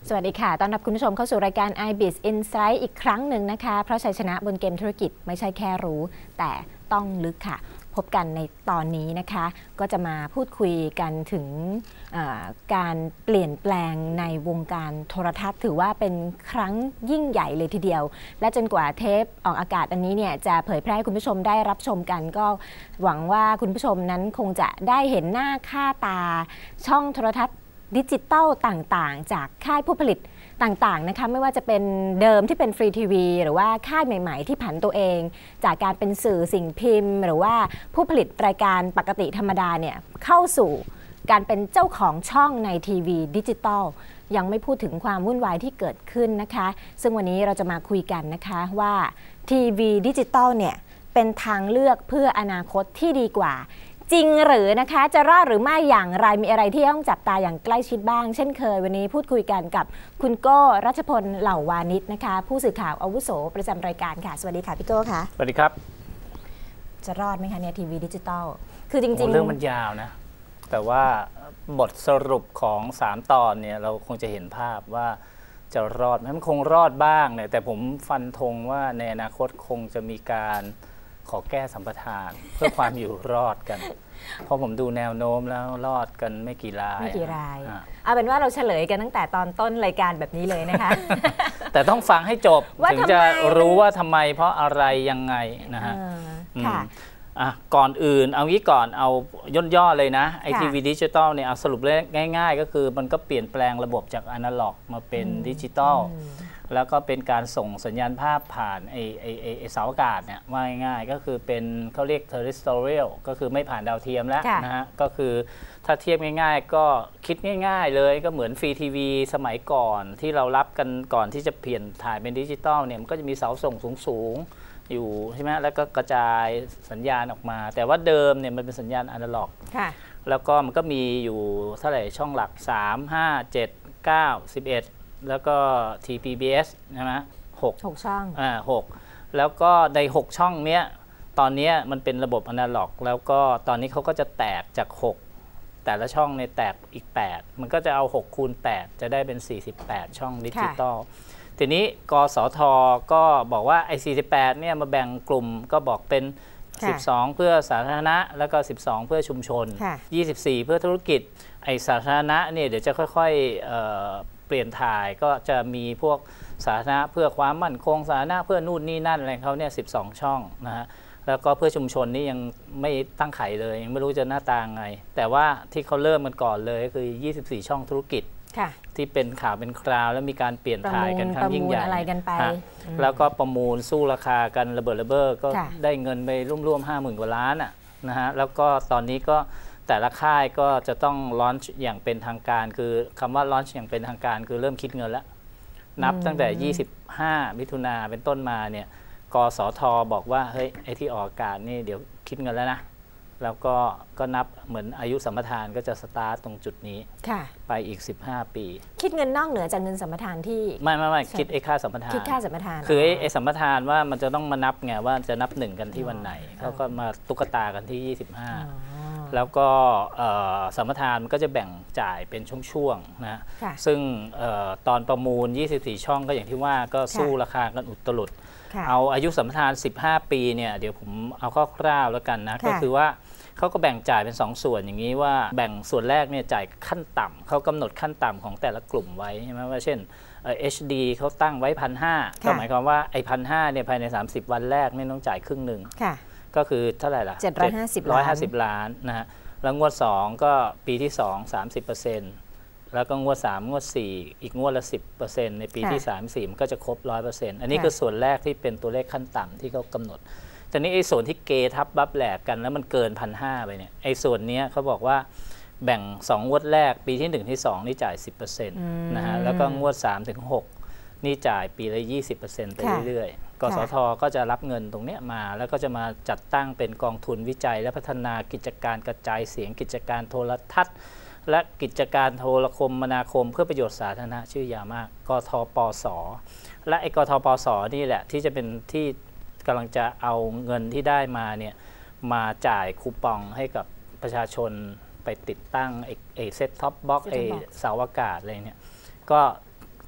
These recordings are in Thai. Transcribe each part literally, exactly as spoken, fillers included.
สวัสดีค่ะต้อนรับคุณผู้ชมเข้าสู่รายการ ไอ บี ไอ เอส Insight อีกครั้งหนึ่งนะคะเพราะชัยชนะบนเกมธุรกิจไม่ใช่แค่รู้แต่ต้องลึกค่ะพบกันในตอนนี้นะคะก็จะมาพูดคุยกันถึงการเปลี่ยนแปลงในวงการโทรทัศน์ถือว่าเป็นครั้งยิ่งใหญ่เลยทีเดียวและจนกว่าเทปออกอากาศอันนี้เนี่ยจะเผยแพร่ให้คุณผู้ชมได้รับชมกันก็หวังว่าคุณผู้ชมนั้นคงจะได้เห็นหน้าค่าตาช่องโทรทัศน์ดิจิตอลต่างๆจากค่ายผู้ผลิตต่างๆนะคะไม่ว่าจะเป็นเดิมที่เป็นฟรีทีวีหรือว่าค่ายใหม่ๆที่ผันตัวเองจากการเป็นสื่อสิ่งพิมพ์หรือว่าผู้ผลิตรายการปกติธรรมดาเนี่ยเข้าสู่การเป็นเจ้าของช่องในทีวีดิจิตอลยังไม่พูดถึงความวุ่นวายที่เกิดขึ้นนะคะซึ่งวันนี้เราจะมาคุยกันนะคะว่าทีวีดิจิตอลเนี่ยเป็นทางเลือกเพื่ออนาคตที่ดีกว่าจริงหรือนะคะจะรอดหรือไม่อย่างไรมีอะไรที่ต้องจับตาอย่างใกล้ชิดบ้างเช่นเคยวันนี้พูดคุยกันกับคุณโก้รัชพลเหล่าวานิชนะคะผู้สื่อข่าวอาวุโสประจำรายการค่ะสวัสดีค่ะพี่โก้ค่ะสวัสดีครับจะรอดไหมคะเนี่ยทีวีดิจิตอลคือจริงๆเรื่องมันยาวนะแต่ว่าบทสรุปของสามตอนเนี่ยเราคงจะเห็นภาพว่าจะรอดมันคงรอดบ้างเนี่ยแต่ผมฟันธงว่าในอนาคตคงจะมีการขอแก้สัมปทานเพื่อความอยู่รอดกันเพราะผมดูแนวโน้มแล้วรอดกันไม่กี่รายไม่กี่รายเอาเป็นว่าเราเฉลยกันตั้งแต่ตอนต้นรายการแบบนี้เลยนะคะแต่ต้องฟังให้จบถึงจะรู้ว่าทำไมเพราะอะไรยังไงนะฮะค่ะก่อนอื่นเอางี้ก่อนเอาย่นย่อเลยนะไอทีวีดิจิตอลเนี่ยเอาสรุปเลยง่ายๆก็คือมันก็เปลี่ยนแปลงระบบจากอนาล็อกมาเป็นดิจิตอลแล้วก็เป็นการส่งสัญญาณภาพผ่านไอไอไอเสาอากาศเนี่ยว่าง่ายๆก็คือเป็นเขาเรียก terrestrial ก็คือไม่ผ่านดาวเทียมแล้วนะฮะก็คือถ้าเทียบง่ายๆก็คิดง่ายๆเลยก็เหมือนฟรีทีวีสมัยก่อนที่เรารับกันก่อนที่จะเปลี่ยนถ่ายเป็นดิจิตอลเนี่ยมันก็จะมีเสาส่งสูงๆอยู่ใช่ไหมแล้วก็กระจายสัญญาณออกมาแต่ว่าเดิมเนี่ยมันเป็นสัญญาณอนาล็อกแล้วก็มันก็มีอยู่เท่าไหร่ช่องหลักสาม ห้า เจ็ด เก้า สิบเอ็ดแล้วก็ ที พี บี เอส ใช่ไหมหกหกช่องอ่าหกแล้วก็ในหกช่องเนี้ยตอนนี้มันเป็นระบบอนาล็อกแล้วก็ตอนนี้เขาก็จะแตกจากหกแต่ละช่องในแตกอีกแปดมันก็จะเอาหกคูณแปดจะได้เป็นสี่สิบแปดช่องดิจิตอลทีนี้กสทก็บอกว่าไอ้สี่สิบแปดเนี่ยมาแบ่งกลุ่มก็บอกเป็นสิบสองเพื่อสาธารณะแล้วก็สิบสองเพื่อชุมชนยี่สิบสี่เพื่อธุรกิจไอ้สาธารณะเนี่ยเดี๋ยวจะค่อยๆเปลี่ยนถ่ายก็จะมีพวกสาธารณะเพื่อความมั่นคงสาธารณะเพื่อนู่นนี่นั่นอะไรเขาเนี่ยสิบสองช่องนะฮะแล้วก็เพื่อชุมชนนี่ยังไม่ตั้งไข่เลยยังไม่รู้จะหน้าตาไงแต่ว่าที่เขาเริ่มกันก่อนเลยก็คือยี่สิบสี่ช่องธุรกิจที่เป็นข่าวเป็นคราวแล้วมีการเปลี่ยนถ่ายกันครั้งยิ่งใหญ่แล้วก็ประมูลสู้ราคากันระเบิดระเบ้อก็ได้เงินไปร่วมๆห้าหมื่นกว่าล้านอ่ะนะฮะแล้วก็ตอนนี้ก็แต่ละค่ายก็จะต้องลอนช์อย่างเป็นทางการคือคำว่าลอนช์อย่างเป็นทางการคือเริ่มคิดเงินแล้วนับตั้งแต่ยี่สิบห้ามิถุนาเป็นต้นมาเนี่ยกสทบอกว่าเฮ้ยไอ้ที่ออกอากาศนี่เดี๋ยวคิดเงินแล้วนะแล้วก็ก็นับเหมือนอายุสัมปทานก็จะสตาร์ตตรงจุดนี้ไปอีกสิบห้าปีคิดเงินนอกเหนือจากเงินสัมปทานที่ไม่ไม่ไม่คิดไอ้ค่าสัมปทานคิดค่าสัมปทานคือไอ้สัมปทานว่ามันจะต้องมานับไงว่าจะนับหนึ่งกันที่วันไหนเขาก็มาตุ๊กตากันที่ยี่สิบห้าแล้วก็สัมปทานมันก็จะแบ่งจ่ายเป็นช่วงๆนะซึ่งตอนประมูลยี่สิบสี่ช่องก็อย่างที่ว่าก็สู้ราคากันอุตลุดเอาอายุสัมปทานสิบห้าปีเนี่ยเดี๋ยวผมเอาคร่าวๆแล้วกันนะก็คือว่าเขาก็แบ่งจ่ายเป็นสองส่วนอย่างนี้ว่าแบ่งส่วนแรกเนี่ยจ่ายขั้นต่ำเขากำหนดขั้นต่ำของแต่ละกลุ่มไว้ใช่ไหมว่าเช่น เอช ดี เขาตั้งไว้พันห้าก็หมายความว่าไอ้พันห้าเนี่ยภายในสามสิบวันแรกไม่ต้องจ่ายครึ่งหนึ่งก็คือเท่าไหร่ล่ะเจ็ดร้อยห้าสิบล้านนะฮะแล้วงวดสองก็ปีที่สอง สามสิบเปอร์เซ็นต์แล้วก็งวดสามงวดสี่อีกงวดละ สิบเปอร์เซ็นต์ ในปีที่สาม สี่มันก็จะครบ ร้อยเปอร์เซ็นต์ อันนี้คือส่วนแรกที่เป็นตัวเลขขั้นต่ำที่เขากำหนดแต่นี้ไอ้ส่วนที่เกทับบับแหลกกันแล้วมันเกิน หนึ่งพันห้าร้อย ไปเนี่ยไอ้ส่วนนี้เขาบอกว่าแบ่งสองงวดแรกปีที่หนึ่งที่สองนี่จ่าย สิบเปอร์เซ็นต์ นะฮะแล้วก็งวดสามถึงหกนี่จ่ายปีละ ยี่สิบเปอร์เซ็นต์ ไปเรื่อยๆกสทก็จะรับเงินตรงนี้มาแล้วก็จะมาจัดตั้งเป็นกองทุนวิจัยและพัฒนากิจการกระจายเสียงกิจการโทรทัศน์และกิจการโทรคมนาคมเพื่อประโยชน์สาธารณะชื่อยาวมากกทปส.และไอ้กทปส.นี่แหละที่จะเป็นที่กำลังจะเอาเงินที่ได้มาเนี่ยมาจ่ายคูปองให้กับประชาชนไปติดตั้งไอ้เซ็ตท็อปบ็อกซ์ไอ้เสาอากาศอะไรเนี่ยก็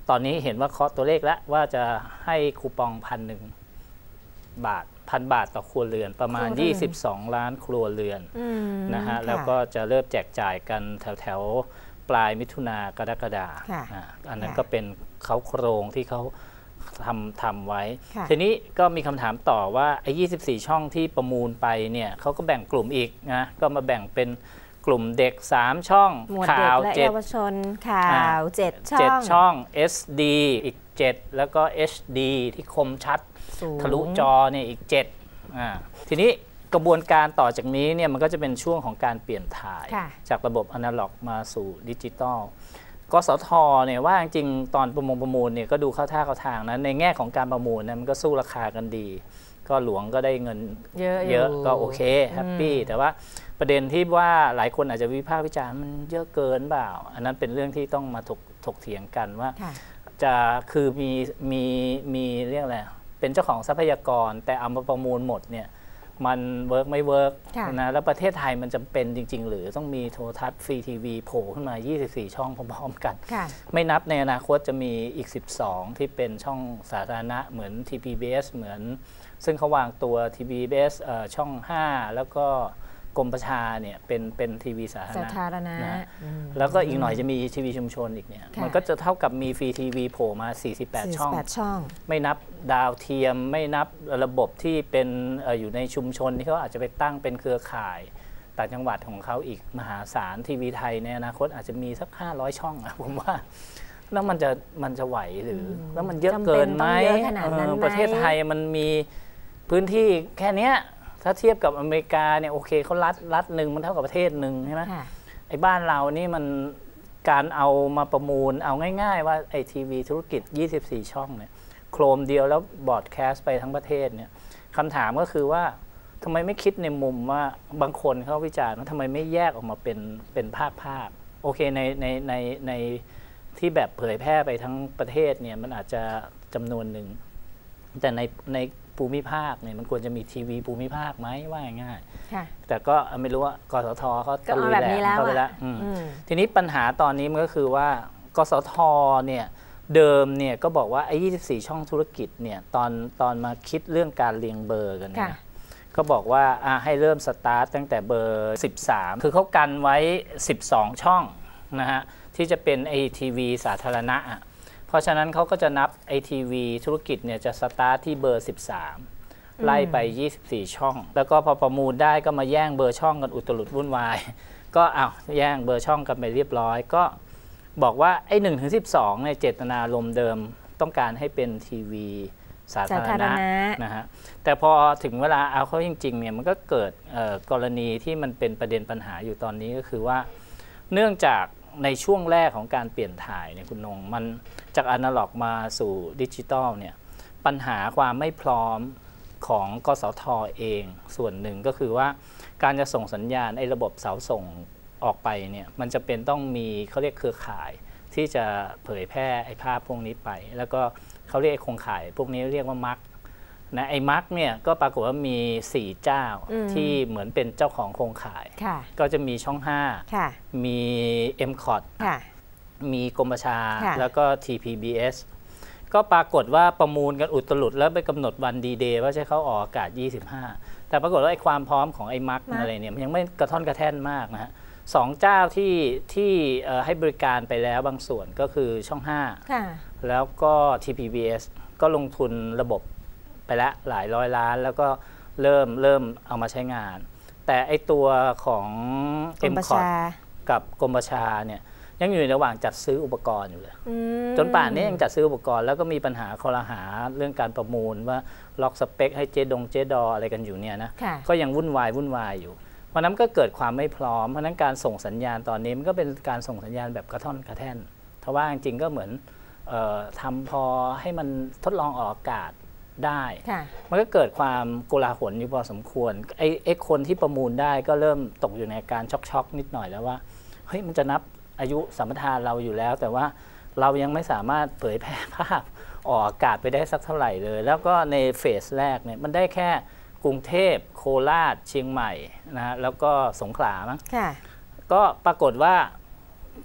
ตอนนี้เห็นว่าเคาะตัวเลขแล้วว่าจะให้คูปองพันหนึ่งบาทพันบาทต่อครัวเรือนประมาณยี่สิบสองล้านครัวเรือนนะฮะแล้วก็จะเริ่มแจกจ่ายกันแถวแถวปลายมิถุนากรกฎาคมอันนั้นก็เป็นเขาโครงที่เขาทำทำไว้ทีนี้ก็มีคำถามต่อว่าไอ้ยี่สิบสี่ช่องที่ประมูลไปเนี่ยเขาก็แบ่งกลุ่มอีกนะก็มาแบ่งเป็นกลุ่มเด็กสามช่องข่าวเจ็ดเยาวชนข่าวเจ็ดช่องเจ็ดช่อง เอส ดี อีกเจ็ดแล้วก็ เอช ดี ที่คมชัดทะลุจอเนี่ยอีกเจ็ดอ่าทีนี้กระบวนการต่อจากนี้เนี่ยมันก็จะเป็นช่วงของการเปลี่ยนถ่ายจากระบบอนาล็อกมาสู่ดิจิตอลกสทเนี่ยว่าจริงตอนประมูลประมูลเนี่ยก็ดูเข้าท่าเข้าทางนะในแง่ของการประมูลนะมันก็สู้ราคากันดีก็หลวงก็ได้เงินเยอะเยอะก็โอเคแฮปปี้แต่ว่าประเด็นที่ว่าหลายคนอาจจะวิพากษ์วิจารณ์มันเยอะเกินเปล่าอันนั้นเป็นเรื่องที่ต้องมาถกถกเถียงกันว่าจะคือมีมีมีเรื่องอะไรเป็นเจ้าของทรัพยากรแต่เอามาประมูลหมดเนี่ยมันเวิร์กไม่เวิร์กนะแล้วประเทศไทยมันจำเป็นจริงๆหรือต้องมีโทรทัศน์ฟรีทีวีโผล่ขึ้นมายี่สิบสี่ช่องพร้อมๆกันไม่นับในอนาคตจะมีอีกสิบสองที่เป็นช่องสาธารณะเหมือน ที พี บี เอส เหมือนซึ่งเขาวางตัว ที พี บี เอส ช่องห้าแล้วก็กรมประชาเนี่ยเป็นเป็นทีวีสาธารณะนะแล้วก็อีกหน่อยจะมีทีวีชุมชนอีกเนี่ยมันก็จะเท่ากับมีฟรีทีวีโผล่มาสี่สิบแปดช่องไม่นับดาวเทียมไม่นับระบบที่เป็นอยู่ในชุมชนที่เขาอาจจะไปตั้งเป็นเครือข่ายต่างจังหวัดของเขาอีกมหาศาลทีวีไทยในอนาคตอาจจะมีสักห้าร้อยช่องอะผมว่าแล้วมันจะมันจะไหวหรือแล้วมันเยอะเกินไหมประเทศไทยมันมีพื้นที่แค่นี้ถ้าเทียบกับอเมริกาเนี่ยโอเคเขารัฐรัฐหนึ่งมันเท่ากับประเทศหนึ่งใช่ไหมไอ้บ้านเรานี่มันการเอามาประมูลเอาง่ายๆว่าไอ้ทีวีธุรกิจยี่สิบสี่ช่องเนี่ยโครมเดียวแล้วบอร์ดแคสต์ไปทั้งประเทศเนี่ยคำถามก็คือว่าทำไมไม่คิดในมุมว่าบางคนเขาวิจารณ์ว่าทำไมไม่แยกออกมาเป็นเป็นภาคภาคโอเคในในในในที่แบบเผยแพร่ไปทั้งประเทศเนี่ยมันอาจจะจำนวนหนึ่งแต่ในในภูมิภาคเนี่ยมันควรจะมีทีวีภูมิภาคไหมว่าง่ายๆแต่ก็ไม่รู้ว่ากสทเขาตะลุยแรงเข้าไปแล้วทีนี้ปัญหาตอนนี้มันก็คือว่ากสทเนี่ยเดิมเนี่ยก็บอกว่าไอ้ยี่สิบสี่ช่องธุรกิจเนี่ยตอนตอนมาคิดเรื่องการเรียงเบอร์กันเนี่ยก็บอกว่าให้เริ่มสตาร์ตตั้งแต่เบอร์สิบสามคือเขากันไว้สิบสองช่องนะฮะที่จะเป็นไอทีวีสาธารณะเพราะฉะนั้นเขาก็จะนับไอทีวีธุรกิจเนี่ยจะสตาร์ทที่เบอร์สิบสามไล่ไปยี่สิบสี่ช่องแล้วก็พอประมูลได้ก็มาแย่งเบอร์ช่องกันอุตลุดวุ่นวายก็เอาแย่งเบอร์ช่องกันไปเรียบร้อยก็บอกว่าไอ้หนึ่งถึงสิบสองในเจตนารมณ์เดิมต้องการให้เป็นทีวีสาธารณะนะฮะแต่พอถึงเวลาเอาเข้าจริงๆเนี่ยมันก็เกิดกรณีที่มันเป็นประเด็นปัญหาอยู่ตอนนี้ก็คือว่าเนื่องจากในช่วงแรกของการเปลี่ยนถ่ายเนี่ยคุณนงมันจากอนาล็อกมาสู่ดิจิตอลเนี่ยปัญหาความไม่พร้อมของกสทเองส่วนหนึ่งก็คือว่าการจะส่งสัญญาณไอ้ระบบเสาส่งออกไปเนี่ยมันจะเป็นต้องมีเขาเรียกเครือข่ายที่จะเผยแพร่ไอ้ภาพพวกนี้ไปแล้วก็เขาเรียกไอ้โครงข่ายพวกนี้เรียกว่ามักนะไอ้มักเนี่ยก็ปรากฏว่ามีสี่เจ้าที่เหมือนเป็นเจ้าของโครงข่ายก็จะมีช่องห้ามี เอ็ม คอท มีกรมประชาแล้วก็ ที พี บี เอส ก็ปรากฏว่าประมูลกันอุตลุดแล้วไปกำหนดวันดีเดย์ว่าใช้เขาออกอากาศยี่สิบห้าแต่ปรากฏว่าไอ้ความพร้อมของไอ้มักอะไรเนี่ยมันยังไม่กระท่อนกระแท่นมากนะฮะสองเจ้าที่ที่ให้บริการไปแล้วบางส่วนก็คือช่องห้าแล้วก็ ที พี บี เอส ก็ลงทุนระบบไปแล้วหลายร้อยล้านแล้วก็เริ่มเริ่มเอามาใช้งานแต่ไอตัวของ เอ็ม คอท กับกรมประชาเนี่ยยังอยู่ในระหว่างจัดซื้ออุปกรณ์อยู่เลยจนป่านนี้ยังจัดซื้ออุปกรณ์แล้วก็มีปัญหาคอรหาเรื่องการประมูลว่าล็อกสเปคให้เจดงเจดออะไรกันอยู่เนี่ยนะก็ยังวุ่นวายวุ่นวายอยู่เพราะนั้นก็เกิดความไม่พร้อมเพราะนั้นการส่งสัญญาณตอนนี้มันก็เป็นการส่งสัญญาณแบบกระท่อนกระแท่นเพราะว่าจริงๆก็เหมือนเอ่อทำพอให้มันทดลองออกอากาศได้มันก็เกิดความโกลาหลอยู่พอสมควรไอ้ไอ้คนที่ประมูลได้ก็เริ่มตกอยู่ในการช็อกๆนิดหน่อยแล้วว่าเฮ้ยมันจะนับอายุสัมปทานเราอยู่แล้วแต่ว่าเรายังไม่สามารถเผยแพร่ภาพออกอากาศไปได้สักเท่าไหร่เลยแล้วก็ในเฟสแรกเนี่ยมันได้แค่กรุงเทพโคราชเชียงใหม่นะแล้วก็สงขลามั้งก็ปรากฏว่า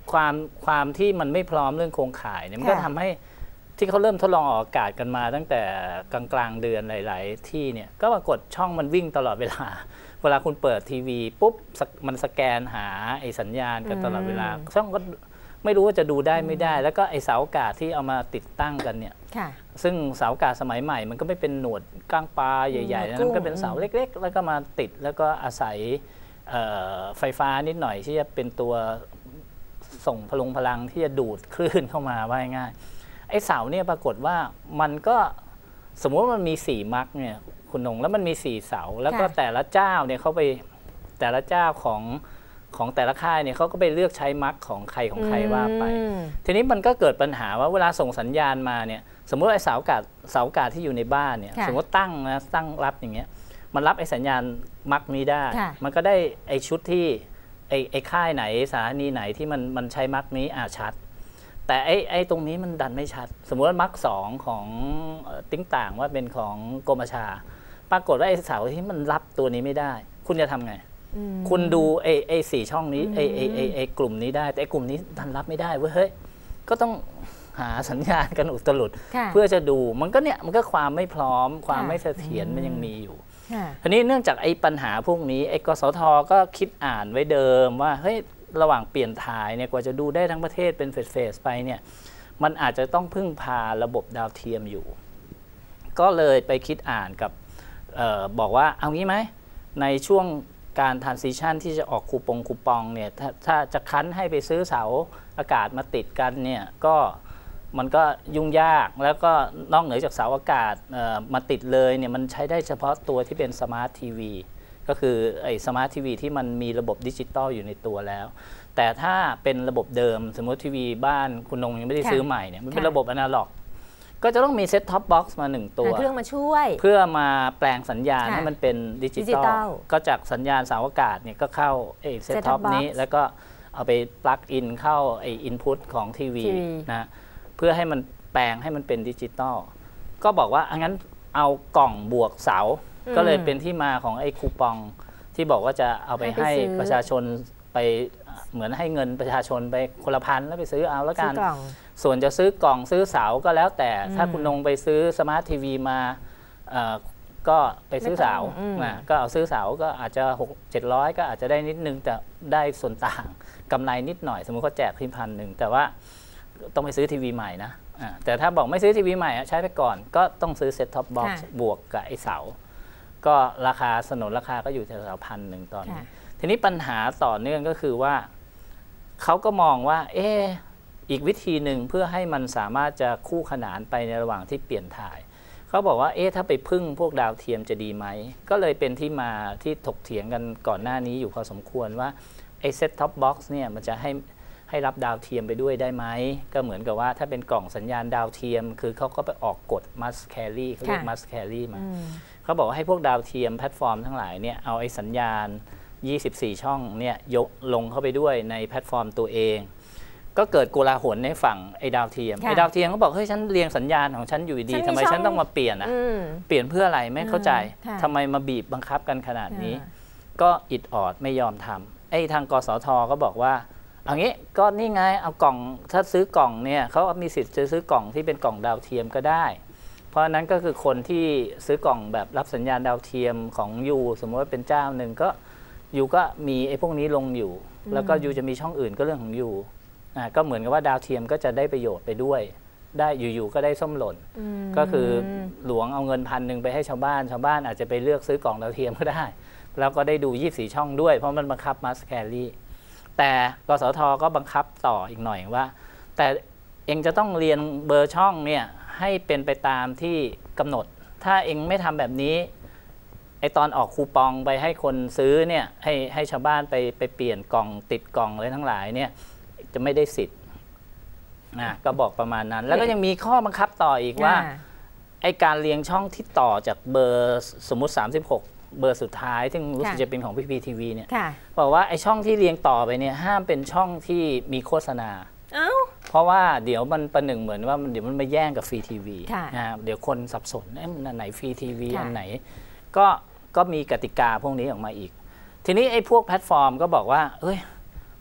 ความความที่มันไม่พร้อมเรื่องโครงข่ายเนี่ยมันก็ทำให้ที่เขาเริ่มทดลองออกอากาศกันมาตั้งแต่กลางกลางเดือนหลายๆที่เนี่ยก็ปรากฏช่องมันวิ่งตลอดเวลาเวลาคุณเปิดทีวีปุ๊บมันสแกนหาไอ้สัญญาณกันตลอดเวลาช่องก็ไม่รู้ว่าจะดูได้ไม่ได้แล้วก็ไอ้เสาอากาศที่เอามาติดตั้งกันเนี่ยซึ่งเสาอากาศสมัยใหม่มันก็ไม่เป็นหนวดก้างปลาใหญ่ๆนะมันก็เป็นเสาเล็กๆแล้วก็มาติดแล้วก็อาศัยไฟฟ้านิดหน่อยที่จะเป็นตัวส่งพลุงพลังที่จะดูดคลื่นเข้ามาว่าง่ายไอ้เสาเนี่ยปรากฏว่ามันก็สมมติว่ามันมีสี่มักเนี่ยคุณนงแล้วมันมีสี่เสาแล้วก็แต่ละเจ้าเนี่ยเขาไปแต่ละเจ้าของของแต่ละค่ายเนี่ยเขาก็ไปเลือกใช้มักของใครของใครว่าไปทีนี้มันก็เกิดปัญหาว่าเวลาส่งสัญญาณมาเนี่ยสมมติไอ้เสาอากาศเสาอากาศที่อยู่ในบ้านเนี่ยสมมติตั้งนะตั้งรับอย่างเงี้ยมันรับไอ้สัญญาณมักนี้ได้มันก็ได้ไอ้ชุดที่ไอ้ไอ้ค่ายไหนสถานีไหนที่มันมันใช้มักนี้อ่าชัดแต่ไอ้ไอ้ตรงนี้มันดันไม่ชัดสมมติว่ามักสองของติ้งต่างว่าเป็นของกรมประชาปรากฏว่าไอ้เสาที่มันรับตัวนี้ไม่ได้คุณจะทำไงคุณดูไอ้ไอ้สี่ช่องนี้ไอ้ไอ้ไอ้ไอ้กลุ่มนี้ได้แต่ไอ้กลุ่มนี้ดันรับไม่ได้เว้ยเฮ้ยก็ต้องหาสัญญาณกันอุตลุดเพื่อจะดูมันก็เนี่ยมันก็ความไม่พร้อมความไม่เสถียรมันยังมีอยู่ทีนี้เนื่องจากไอ้ปัญหาพวกนี้ไอ้กสทก็คิดอ่านไว้เดิมว่าเฮ้ยระหว่างเปลี่ยนถ่ายเนี่ยกว่าจะดูได้ทั้งประเทศเป็นเฟสๆไปเนี่ยมันอาจจะต้องพึ่งพาระบบดาวเทียมอยู่ก็เลยไปคิดอ่านกับออบอกว่าเอางี้ไหมในช่วงการ transition ที่จะออกคูปองคูปองเนี่ยถ้าถ้าจะคั้นให้ไปซื้อเสาอากาศมาติดกันเนี่ยก็มันก็ยุ่งยากแล้วก็นอกเหนือจากเสาอากาศมาติดเลยเนี่ยมันใช้ได้เฉพาะตัวที่เป็นสมาร์ททีวีก็คือไอ้สมาร์ททีวีที่มันมีระบบดิจิตอลอยู่ในตัวแล้วแต่ถ้าเป็นระบบเดิมสมมติทีวีบ้านคุณนงยังไม่ได้ซื้อใหม่เนี่ยมันเป็นระบบอนาล็อกก็จะต้องมีเซ็ตท็อปบ็อกซ์มาหนึ่งตัวเครื่องมาช่วยเพื่อมาแปลงสัญญาณให้มันเป็นดิจิตอลก็จากสัญญาณเสาอากาศเนี่ยก็เข้าไอ้เซ็ตท็อปนี้แล้วก็เอาไปปลั๊กอินเข้าไอ้อินพุตของทีวีนะเพื่อให้มันแปลงให้มันเป็นดิจิตอลก็บอกว่างั้นเอากล่องบวกเสาก็เลยเป็นที่มาของไอ้คูปองที่บอกว่าจะเอาไปให้ประชาชนไปเหมือนให้เงินประชาชนไปคนละพันแล้วไปซื้อเอาแล้วกันส่วนจะซื้อกล่องซื้อเสาก็แล้วแต่ถ้าคุณนงไปซื้อสมาร์ททีวีมาก็ไปซื้อเสาก็เอาซื้อเสาก็อาจจะหกเจ็ดร้อยก็อาจจะได้นิดนึงแต่ได้ส่วนต่างกำไรนิดหน่อยสมมติเขาแจกที่พันหนึ่งแต่ว่าต้องไปซื้อทีวีใหม่นะแต่ถ้าบอกไม่ซื้อทีวีใหม่ใช้ไปก่อนก็ต้องซื้อเซ็ตท็อปบ็อกซ์บวกกับไอ้เสาก็ราคาสนนราคาก็อยู่แถวๆพันหนึ่งตอนนี้ทีนี้ปัญหาต่อเนื่องก็คือว่าเขาก็มองว่าเอออีกวิธีหนึ่งเพื่อให้มันสามารถจะคู่ขนานไปในระหว่างที่เปลี่ยนถ่ายเขาบอกว่าเอ๊ะถ้าไปพึ่งพวกดาวเทียมจะดีไหมก็เลยเป็นที่มาที่ถกเถียงกันก่อนหน้านี้อยู่พอสมควรว่าไอ้เซ็ตท็อปบ็อกซ์เนี่ยมันจะให้ให้รับดาวเทียมไปด้วยได้ไหมก็เหมือนกับว่าถ้าเป็นกล่องสัญญาณดาวเทียมคือเขาก็ไปออกกฎ must carry เขาเรียก must carry มาเขาบอกว่าให้พวกดาวเทียมแพลตฟอร์มทั้งหลายเนี่ยเอาไอ้สัญญาณยี่สิบสี่ช่องเนี่ยยกลงเข้าไปด้วยในแพลตฟอร์มตัวเองก็เกิดโกลาหลในฝั่งไอ้ดาวเทียมไอ้ดาวเทียมเขาบอกเฮ้ยฉันเรียงสัญญาณของฉันอยู่ดีทำไมฉันต้องมาเปลี่ยนอ่ะเปลี่ยนเพื่ออะไรไม่เข้าใจทำไมมาบีบบังคับกันขนาดนี้ก็อิดออดไม่ยอมทำไอ้ทางกสทก็บอกว่าเอางี้ก็นี่ไงเอากล่องถ้าซื้อกล่องเนี่ยเขามีสิทธิ์จะซื้อกล่องที่เป็นกล่องดาวเทียมก็ได้เพราะนั้นก็คือคนที่ซื้อกล่องแบบรับสัญญาณดาวเทียมของยูสมมติว่าเป็นเจ้าหนึ่งก็ยูก็มีไอ้พวกนี้ลงอยู่แล้วก็ยูจะมีช่องอื่นก็เรื่องของยูอ่าก็เหมือนกับว่าดาวเทียมก็จะได้ประโยชน์ไปด้วยได้อยู่ๆก็ได้ส้มหล่นก็คือหลวงเอาเงินพันหนึ่งไปให้ชาวบ้านชาวบ้านอาจจะไปเลือกซื้อกล่องดาวเทียมก็ได้แล้วก็ได้ดูยี่สิบสี่ช่องด้วยเพราะมันบังคับมัสแครี่แต่กสทก็บังคับต่ออีกหน่อยว่าแต่เองจะต้องเรียนเบอร์ช่องเนี่ยให้เป็นไปตามที่กำหนดถ้าเองไม่ทำแบบนี้ไอตอนออกคูปองไปให้คนซื้อเนี่ยให้ให้ชาวบ้านไปไปเปลี่ยนกล่องติดกล่องอะไรทั้งหลายเนี่ยจะไม่ได้สิทธิ์นะก็บอกประมาณนั้นแล้วก็ยังมีข้อบังคับต่ออีกว่าไอการเรียงช่องที่ต่อจากเบอร์สมมุติสามสิบหกเบอร์สุดท้ายซึ่งรู้สึกจะเป็นของพีพีทีวีเนี่ยบอกว่าไอช่องที่เรียงต่อไปเนี่ยห้ามเป็นช่องที่มีโฆษณาเพราะว่าเดี๋ยวมันประหนึ่งเหมือนว่าเดี๋ยวมันมาแย่งกับฟรีทีวีนะเดี๋ยวคนสับสนอันไหนฟรีทีวีอันไหนก็ก็มีกติกาพวกนี้ออกมาอีกทีนี้ไอ้พวกแพลตฟอร์มก็บอกว่าเอ้ย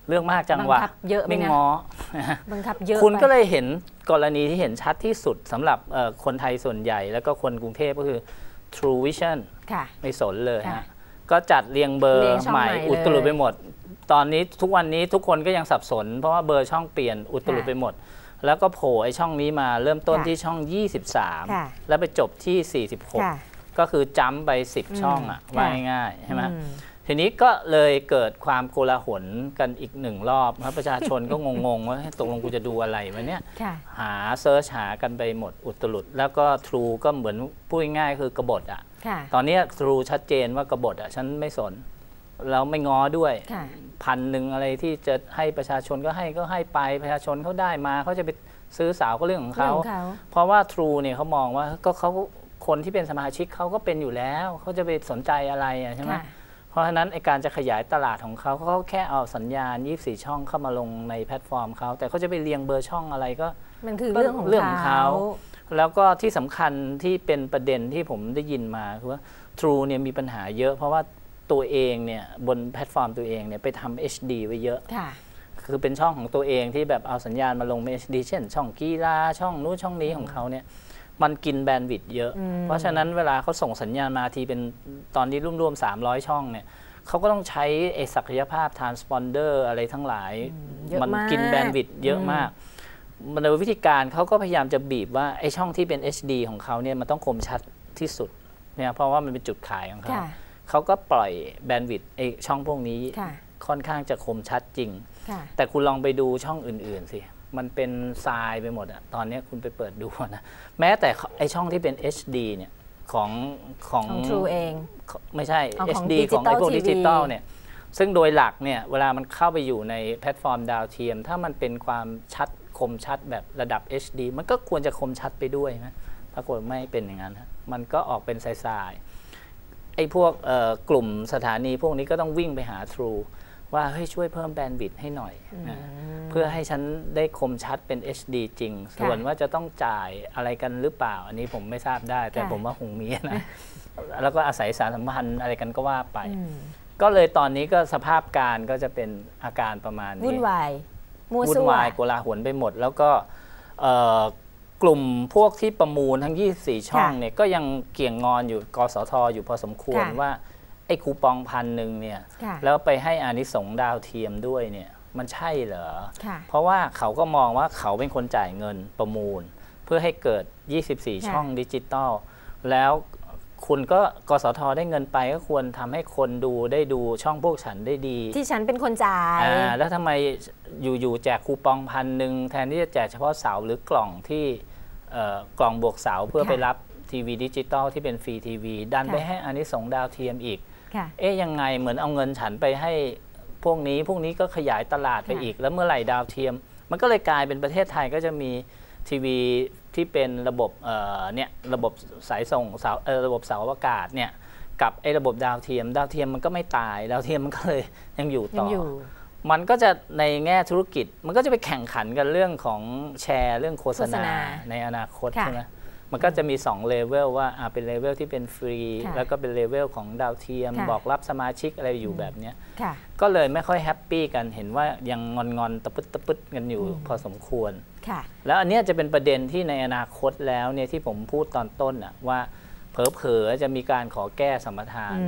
เรื่องมากจังวะไม่ง้อบังคับเยอะคุณก็เลยเห็นกรณีที่เห็นชัดที่สุดสำหรับคนไทยส่วนใหญ่แล้วก็คนกรุงเทพก็คือ True Vision ไม่สนเลยฮะก็จัดเรียงเบอร์ใหม่อุตลุดไปหมดตอนนี้ทุกวันนี้ทุกคนก็ยังสับสนเพราะว่าเบอร์ช่องเปลี่ยนอุตลุดไปหมดแล้วก็โผล่ไอ้ช่องนี้มาเริ่มต้นที่ช่องยี่สิบสามแล้วไปจบที่สี่สิบหกก็คือจัมป์ไปสิบช่องอ่ะว่าง่ายๆใช่ไหมทีนี้ก็เลยเกิดความโกลาหลกันอีกหนึ่งรอบครับประชาชนก็งงๆว่าตกลงกูจะดูอะไรวะเนี่ยหาเซิร์ชหากันไปหมดอุตลุดแล้วก็ True ก็เหมือนพูดง่ายๆคือกบฏอ่ะตอนนี้ True ชัดเจนว่ากบฏอ่ะฉันไม่สนแล้วไม่ง้อด้วยพันหนึ่งอะไรที่จะให้ประชาชนก็ให้ก็ให้ไปประชาชนเขาได้มาเขาจะไปซื้อสาวก็เรื่องของเขาเพราะว่า True เนี่ยเขามองว่าก็เขาคนที่เป็นสมาชิกเขาก็เป็นอยู่แล้วเขาจะไปสนใจอะไรใช่ไหมเพราะฉะนั้นไอการจะขยายตลาดของเขาเขาแค่เอาสัญญาณยี่สิบสี่ช่องเข้ามาลงในแพลตฟอร์มเขาแต่เขาจะไปเรียงเบอร์ช่องอะไรก็มันคือเรื่องของเรื่องของเขาแล้วก็ที่สำคัญที่เป็นประเด็นที่ผมได้ยินมาคือว่า True เนี่ยมีปัญหาเยอะเพราะว่าตัวเองเนี่ยบนแพลตฟอร์มตัวเองเนี่ยไปทำ เอช ดี ไว้เยอะคือเป็นช่องของตัวเองที่แบบเอาสัญญาณมาลง เอช ดี เช่นช่องกีฬาช่องนู้นช่องนี้ของเขาเนี่ยมันกินแบนด์วิดต์เยอะเพราะฉะนั้นเวลาเขาส่งสัญญาณมาทีเป็นตอนนี้รวมๆสามร้อยช่องเนี่ยเขาก็ต้องใช้ศักยภาพ transponder อะไรทั้งหลายมันกินแบนด์วิดต์เยอะมากมันโดยวิธีการเขาก็พยายามจะบีบว่าไอ้ช่องที่เป็น เอช ดี ของเขาเนี่ยมันต้องคมชัดที่สุดเนี่ยเพราะว่ามันเป็นจุดขายของเขาเขาก็ปล่อยแบนด์วิดต์ไอ้ช่องพวกนี้ค่อนข้างจะคมชัดจริงแต่คุณลองไปดูช่องอื่นๆสิมันเป็นทรายไปหมดอะตอนนี้คุณไปเปิดดูนะแม้แต่ไอช่องที่เป็น เอช ดี เนี่ยของของ True เองไม่ใช่ เอช ดี ของไอพวกดิจิตอลเนี่ยซึ่งโดยหลักเนี่ยเวลามันเข้าไปอยู่ในแพลตฟอร์มดาวเทียมถ้ามันเป็นความชัดคมชัดแบบระดับ เอช ดี มันก็ควรจะคมชัดไปด้วยนะปรากฏไม่เป็นอย่างนั้นมันก็ออกเป็นทรายๆไอพวกกลุ่มสถานีพวกนี้ก็ต้องวิ่งไปหา Trueว่าเฮ้ยช่วยเพิ่มแบนด์วิดต์ให้หน่อยนะเพื่อให้ฉันได้คมชัดเป็น เอช ดี จริงส่วนว่าจะต้องจ่ายอะไรกันหรือเปล่าอันนี้ผมไม่ทราบได้แต่ผมว่าคงมีนะแล้วก็อาศัยสารสัมพันธ์อะไรกันก็ว่าไปก็เลยตอนนี้ก็สภาพการก็จะเป็นอาการประมาณนี้วุ่นวายมั่วซั่ววุ่นวายโกลาหลไปหมดแล้วก็กลุ่มพวกที่ประมูลทั้งยี่สิบสี่ช่องเนี่ยก็ยังเกี่ยงงอนอยู่กสทอยู่พอสมควรว่าไอ้คูปองพันหนึ่งเนี่ยแล้วไปให้อานิสงส์ดาวเทียมด้วยเนี่ยมันใช่เหรอเพราะว่าเขาก็มองว่าเขาเป็นคนจ่ายเงินประมูลเพื่อให้เกิดยี่สิบสี่ช่องดิจิตอลแล้วคุณก็กสทได้เงินไปก็ควรทำให้คนดูได้ดูช่องพวกฉันได้ดีที่ฉันเป็นคนจ่ายแล้วทำไมอยู่ๆแจกคูปองพันหนึ่งแทนที่จะแจกเฉพาะเสาหรือกล่องที่กล่องบวกเสาเพื่อไปรับทีวีดิจิตอลที่เป็นฟรีทีวีดันไปให้อานิสงส์ดาวเทียมอีกเอ๊ยยังไงเหมือนเอาเงินฉันไปให้พวกนี้พวกนี้ก็ขยายตลาดไปอีกแล้วเมื่อไหร่ดาวเทียมมันก็เลยกลายเป็นประเทศไทยก็จะมีทีวีที่เป็นระบบเนี่ยระบบสายส่งเสาระบบเสาอากาศเนี่ยกับไอ้ระบบดาวเทียมดาวเทียมมันก็ไม่ตายดาวเทียมมันก็เลยยังอยู่ต่อมันก็จะในแง่ธุรกิจมันก็จะไปแข่งขันกันเรื่องของแชร์เรื่องโฆษณาในอนาคตใช่ไหมมันก็จะมีสองเลเวลว่าเป็นเลเวลที่เป็นฟรีแล้วก็เป็นเลเวลของดาวเทียมบอกรับสมาชิกอะไรอยู่แบบนี้ก็เลยไม่ค่อยแฮปปี้กันเห็นว่ายังงอนงอนตะปึ๊ดตะปึ๊ดกันอยู่พอสมควรแล้วอันนี้จะเป็นประเด็นที่ในอนาคตแล้วเนี่ยที่ผมพูดตอนต้นอะว่าเผลอๆจะมีการขอแก้สัมปทาน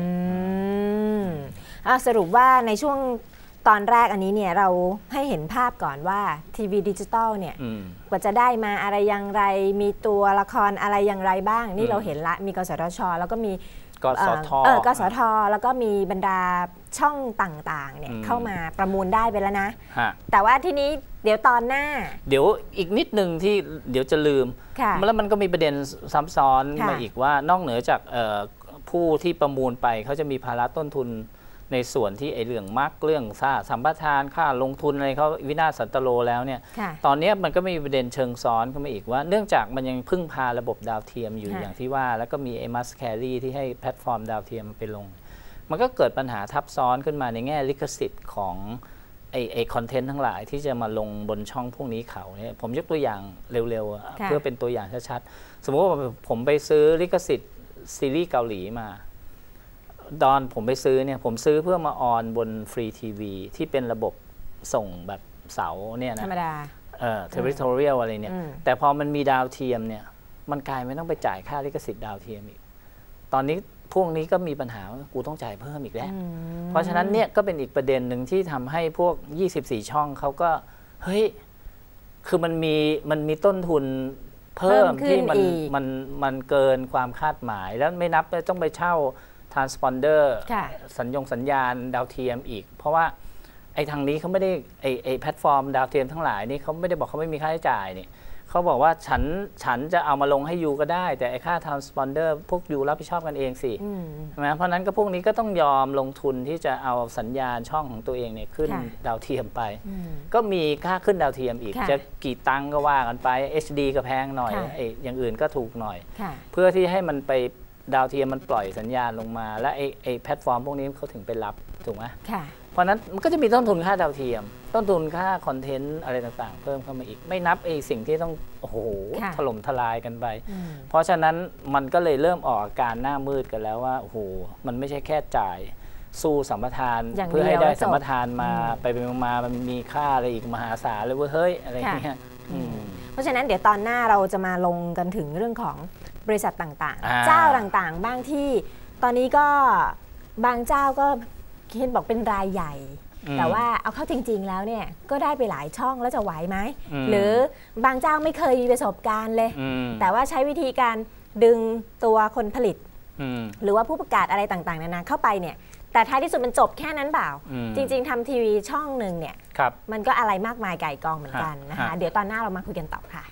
สรุปว่าในช่วงตอนแรกอันนี้เนี่ยเราให้เห็นภาพก่อนว่าทีวีดิจิตอลเนี่ยกว่าจะได้มาอะไรอย่างไรมีตัวละครอะไรอย่างไรบ้างนี่เราเห็นละมีกสทช.แล้วก็มีกสทเออกสทแล้วก็มีบรรดาช่องต่างๆเนี่ยเข้ามาประมูลได้ไปแล้วนะแต่ว่าทีนี้เดี๋ยวตอนหน้าเดี๋ยวอีกนิดนึงที่เดี๋ยวจะลืมแล้วมันก็มีประเด็นซ้ำซ้อนมาอีกว่านอกเหนือจากผู้ที่ประมูลไปเขาจะมีภาระต้นทุนในส่วนที่ไอ้เรื่องมาร์กเรื่องค่าสัมปทานค่าลงทุนอะไรเขาวินาศสันตโลแล้วเนี่ยตอนนี้มันก็มีประเด็นเชิงซ้อนเข้ามาอีกว่าเนื่องจากมันยังพึ่งพาระบบดาวเทียมอยู่อย่างที่ว่าแล้วก็มีไอ้มัสแครี่ที่ให้แพลตฟอร์มดาวเทียมไปลงมันก็เกิดปัญหาทับซ้อนขึ้นมาในแง่ลิขสิทธิ์ของไอ้ไอ้คอนเทนต์ทั้งหลายที่จะมาลงบนช่องพวกนี้เขาเนี่ยผมยกตัวอย่างเร็วๆเพื่อเป็นตัวอย่างชัดๆสมมติว่าผมไปซื้อลิขสิทธิ์ซีรีส์เกาหลีมาตอนผมไปซื้อเนี่ยผมซื้อเพื่อมาออนบนฟรีทีวีที่เป็นระบบส่งแบบเสาเนี่ยนะธรรมดาเอ่อ territorial อะไรเนี่ยแต่พอมันมีดาวเทียมเนี่ยมันกลายไม่ต้องไปจ่ายค่าลิขสิทธิ์ดาวเทียมอีกตอนนี้พวกนี้ก็มีปัญหาว่ากูต้องจ่ายเพิ่มอีกแล้วเพราะฉะนั้นเนี่ยก็เป็นอีกประเด็นหนึ่งที่ทำให้พวกยี่สิบสี่ช่องเขาก็เฮ้ยคือมันมีมันมีต้นทุนเพิ่มที่มันมันมันเกินความคาดหมายแล้วไม่นับต้องไปเช่า transponder สัญญงสัญญาณดาวเทียมอีกเพราะว่าไอ้ทางนี้เขาไม่ได้ไอ้ไอ้แพลตฟอร์มดาวเทียมทั้งหลายนี่เขาไม่ได้บอกเขาไม่มีค่าใช้จ่ายนี่เขาบอกว่าฉันฉันจะเอามาลงให้ยูก็ได้แต่ไอ้ค่า transponder พวกยูรับผิดชอบกันเองสิใช่ไหมเพราะนั้นก็พวกนี้ก็ต้องยอมลงทุนที่จะเอาสัญญาณช่องของตัวเองเนี่ยขึ้นดาวเทียมไปก็มีค่าขึ้นดาวเทียมอีกจะกี่ตังก็ว่ากันไป เอช ดี ก็แพงหน่อยไอ้อย่างอื่นก็ถูกหน่อยเพื่อที่ให้มันไปดาวเทียมมันปล่อยสัญญาณลงมาและไอ้ไอ้แพลตฟอร์มพวกนี้เขาถึงไปรับถูกไหมเพราะนั้นมันก็จะมีต้นทุนค่าดาวเทียมต้นทุนค่าคอนเทนต์อะไรต่างๆเพิ่มเข้ามาอีกไม่นับไอ้สิ่งที่ต้องโอ้โหถล่มทลายกันไปเพราะฉะนั้นมันก็เลยเริ่มออกอาการหน้ามืดกันแล้วว่าโอ้โหมันไม่ใช่แค่จ่ายสู้สัมปทานเพื่อให้ได้สัมปทานมาไปเป็นมามันมีค่าอะไรอีกมหาศาลเลยว่าเฮ้ยอะไรเงี้ยเพราะฉะนั้นเดี๋ยวตอนหน้าเราจะมาลงกันถึงเรื่องของบริษัทต่างๆเจ้าต่างๆบ้างที่ตอนนี้ก็บางเจ้าก็เห็นบอกเป็นรายใหญ่แต่ว่าเอาเข้าจริงๆแล้วเนี่ยก็ได้ไปหลายช่องแล้วจะไหวไหมหรือบางเจ้าไม่เคยมีประสบการณ์เลยแต่ว่าใช้วิธีการดึงตัวคนผลิตหรือว่าผู้ประกาศอะไรต่างๆนานาเข้าไปเนี่ยแต่ท้ายที่สุดมันจบแค่นั้นเปล่าจริงๆทำทีวีช่องหนึ่งเนี่ยมันก็อะไรมากมายไก่กองเหมือนกันนะคะเดี๋ยวตอนหน้าเรามาคุยกันต่อค่ะ